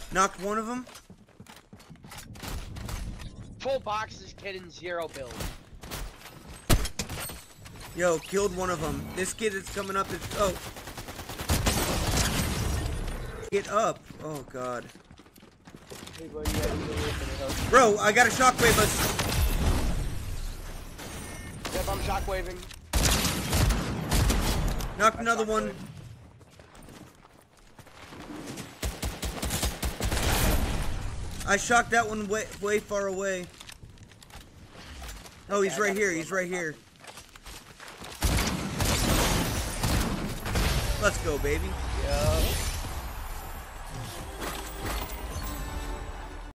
Knocked one of them. Full boxes, kid, and 0 build. Yo, killed one of them. This kid is coming up. Oh. Get up. Oh, God. Hey, buddy, yeah, bro, I got a shockwave. Yep, I'm shockwaving. Knocked another one. I shocked that one way far away. Oh, he's right here. He's right here. Let's go, baby. Yeah.